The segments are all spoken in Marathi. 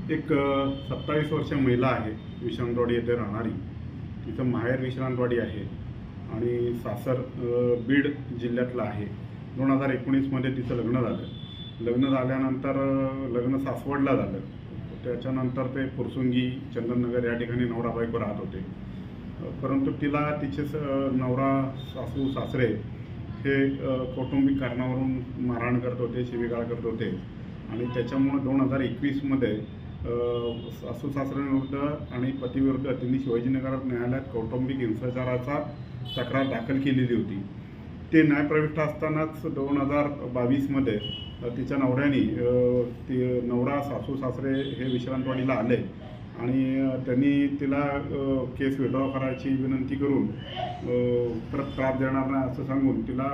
एक 27 वर्षीय महिला आहे, विश्रांतवाडी येथे राहणारी. तिचं माहेर विश्रांतवाडी आहे आणि सासर बीड जिल्ह्यातलं आहे. 2019मध्ये तिचं लग्न झालं. लग्न झाल्यानंतर लग्न सासवडला झालं. त्याच्यानंतर ते पुरसुंगी चंदननगर या ठिकाणी नवरा बायको राहत होते. परंतु तिला तिचे नवरा सासू सासरे हे कौटुंबिक कारणावरून मारहाण करत होते, शिवीगाळ करत होते आणि त्याच्यामुळे 2021मध्ये सासू सासऱ्यांविरुद्ध आणि पतीविरुद्ध त्यांनी शिवाजीनगर न्यायालयात कौटुंबिक हिंसाचाराचा तक्रार दाखल केलेली होती. ते न्यायप्रविष्ट असतानाच 2022मध्ये तिच्या नवऱ्याने नवरा सासू सासरे हे विश्रांतवाडीला आले आणि त्यांनी तिला केस विड्रॉ करायची विनंती करून परत त्रास देणार नाही असं सांगून तिला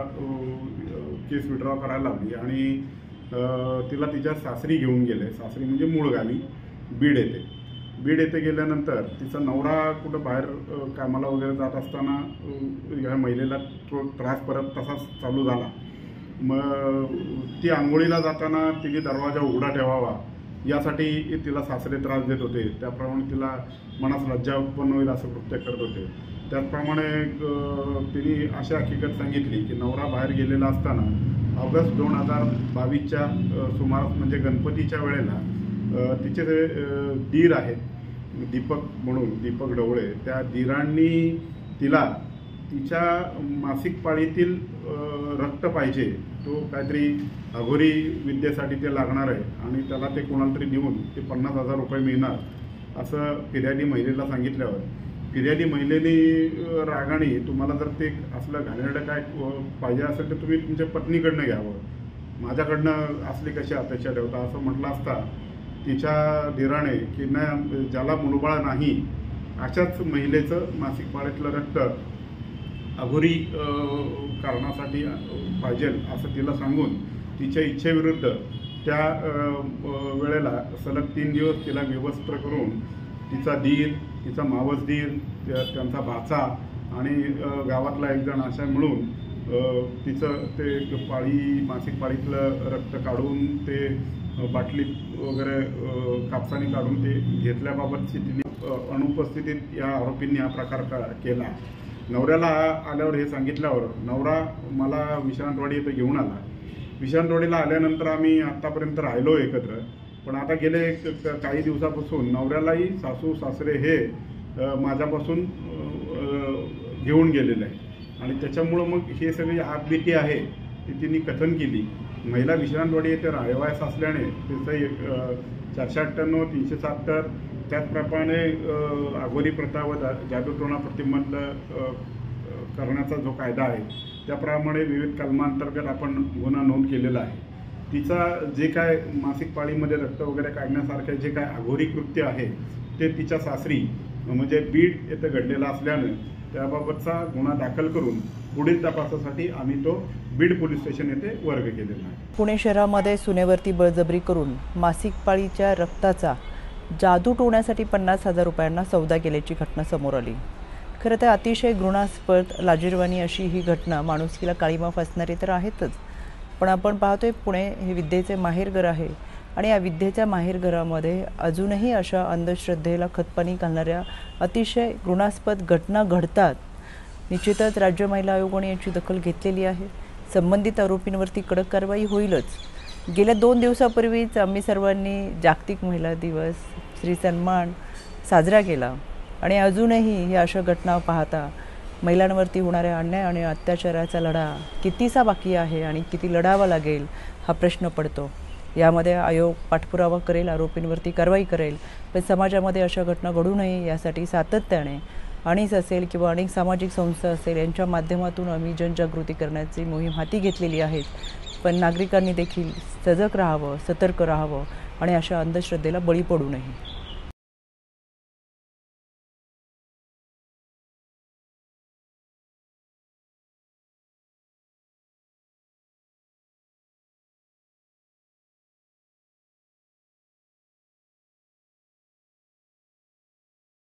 केस विड्रॉ करायला लावली आणि तिला तिच्या सासरी घेऊन गेले. सासरी म्हणजे मूळ गावी बीड येथे. बीड येथे गेल्यानंतर तिचा नवरा कुठं बाहेर कामाला वगैरे जात असताना ह्या महिलेला तो त्रास परत तसाच चालू झाला. मग ती आंघोळीला जाताना तिने दरवाजा उघडा ठेवावा यासाठी तिला सासरे त्रास देत होते. त्याप्रमाणे तिला मनास लज्जा उत्पन्न होईल असं कृत्य करत होते. त्याचप्रमाणे तिने अशी हकीकत सांगितली की नवरा बाहेर गेलेला असताना ऑगस्ट 2022च्या सुमारास म्हणजे गणपतीच्या वेळेला तिचे दीर आहेत दीपक म्हणून, दीपक ढवळे, त्या दीरांनी तिला तिच्या मासिक पाळीतील रक्त पाहिजे, तो काहीतरी अघोरी विद्येसाठी ते लागणार आहे आणि त्याला ते कोणाला तरी देऊन ते 50,000 रुपये मिळणार असं फिर्यादी महिलेला सांगितल्यावर फिर्यादी महिलेने रागाने तुम्हाला जर ते असलं घाणेरडं काय पाहिजे असेल तर तुम्ही तुमच्या पत्नीकडनं घ्यावं, माझ्याकडनं असली कशी अपेक्षा ठेवता असं म्हटलं असता तिच्या धीराने की नाही, ज्याला मुलबाळ नाही अशाच महिलेचं मासिक पाळीतलं रक्त अघोरी कारणासाठी पाहिजे असं तिला सांगून तिच्या इच्छेविरुद्ध त्या वेळेला सलग 3 दिवस तिला विवस्त्र करून तिचा दीर, तिचा मावस दीर, त्यांचा भाचा आणि गावातला एक जण अशा मिळून तिचं ते मासिक पाळीतलं रक्त काढून ते बाटलीत वगैरे कापसाने काढून ते घेतल्याबाबतची तिने अनुपस्थितीत या आरोपींनी हा प्रकार केला. नवऱ्याला आल्यावर हे सांगितल्यावर नवरा मला विश्रांतवाडी इथं घेऊन आला. विश्रांतवाडीला आल्यानंतर आम्ही आत्तापर्यंत राहिलो एकत्र, पण आता गेले काही दिवसापासून नवऱ्यालाही सासू सासरे हे माझ्यापासून घेऊन गेलेलं आहे आणि त्याच्यामुळं मग हे सगळी आपबीती आहे ती तिने कथन केली. महिला विश्रांतवाडी येथे रहिवास असल्याने तिचं 498, 370 त्याचप्रमाणे अघोरी प्रथा व जादूटोणा प्रतिबंध करण्याचा जो कायदा आहे त्याप्रमाणे विविध कलमांतर्गत आपण गुन्हा नोंद केलेला आहे. तिचा जे काय मासिक पाळीमध्ये रक्त वगैरे काढण्यासारखे जे काय अघोरी कृत्य आहे ते तिच्या सासरी म्हणजे बीड येथे घडलेला असल्यानं त्याबाबतचा गुन्हा दाखल करून पुढील तपासासाठी आम्ही तो बीड पोलीस स्टेशन येथे वर्ग केलेला आहे. पुणे शहरामध्ये सुनेवरती बळजबरी करून मासिक पाळीच्या रक्ताचा जादू टोण्यासाठी 50,000 रुपयांना सौदा केल्याची घटना समोर आली. खरं तर अतिशय घृणास्पद लाजिरवाणी अशी ही घटना माणुसकीला काळीमा फासणारी तर आहेतच, पण आपण पाहतोय पुणे हे विद्येचे माहेरघर आहे आणि या विद्येच्या माहेरघरामध्ये अजूनही अशा अंधश्रद्धेला खतपाणी घालणाऱ्या अतिशय घृणास्पद घटना घडतात. निश्चितच राज्य महिला आयोगाने याची दखल घेतलेली आहे. संबंधित आरोपींवरती कडक कारवाई होईलच. गेल्या 2 दिवसापूर्वीच आम्ही सर्वांनी जागतिक महिला दिवस स्त्री सन्मान साजरा केला आणि अजूनही या अशा घटना पाहता महिलांवरती होणाऱ्या अन्याय आणि अत्याचाराचा लढा कितीसा बाकी आहे आणि किती लढावा लागेल हा प्रश्न पडतो. यामध्ये आयोग पाठपुरावा करेल, आरोपींवरती कारवाई करेल, पण समाजामध्ये अशा घटना घडू नये यासाठी सातत्याने अणीस असेल किंवा अनेक सामाजिक संस्था असेल यांच्या माध्यमातून आम्ही जनजागृती करण्याची मोहीम हाती घेतलेली आहे. पण नागरिकांनी देखील सजग राहावं, सतर्क राहावं आणि अशा अंधश्रद्धेला बळी पडू नये.